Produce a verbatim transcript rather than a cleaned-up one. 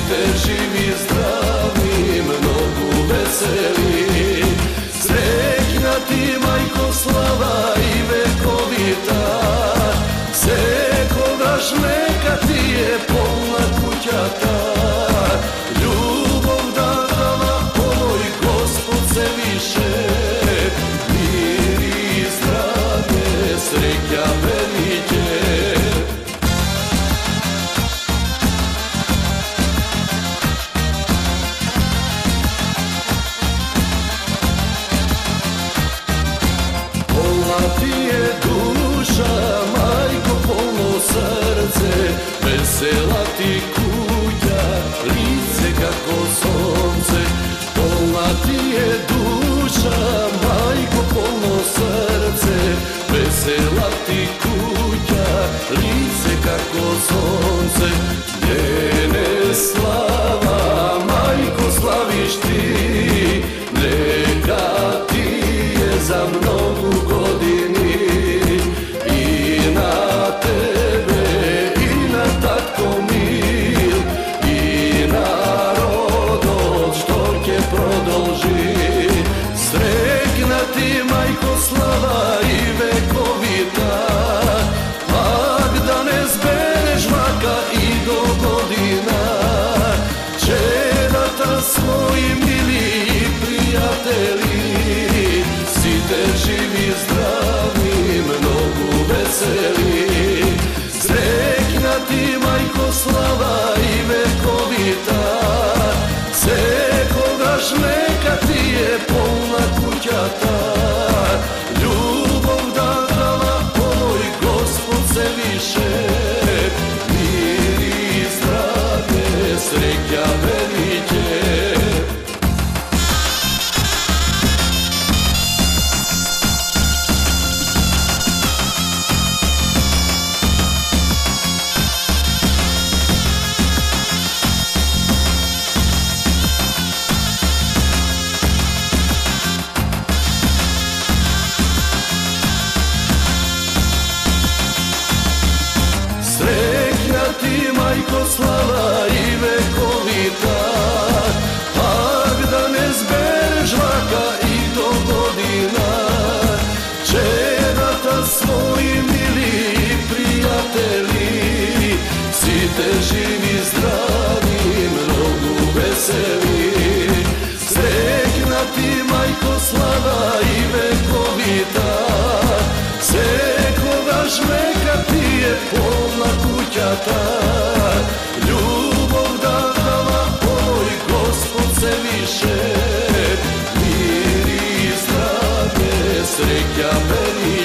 te živi, zdravi, mnogo veseli. Srećna ti, majko slava i vekovita, sekoga žmeka ti je polna kućata. Ljubav dala onoj Gospod se više, mir i zdravlje, sreća velike. Ti je duša, majko, polno srce, vesela ti kuća, lice kako sonce. Polna ti je duša, majko, polno srce, vesela ti kuća, lice kako sonce. Njene slava, majko, slaviš ti, neka ti je za mnogu godini. I na tebe, i na tatko mil, i narod od štorke prodolži. Srećna ti, majko slava i vekovita, ak da ne zbereš žvaka i do godina. Čedata svoji mili i prijatelji, si te živi, zdravi, mnogo veseli. Srećna ti, majko slava i vekovita, sekoga žmeka ti je polna kućata. Ljubav dala onoj Gospod se više, mir i zdravlje, sreća velike. Srećna ti, majko slava i vekovita, ak da ne zbereš žvaka i do godina. Čedata svoji mili i prijatelji, si te živi, zdravi, mnogo veseli. Srećna ti, majko slava i vekovita, sekoga žmeka ti je polna kućata. Ljubav dala onoj Gospod se više, mir i zdravlje, sreća velike.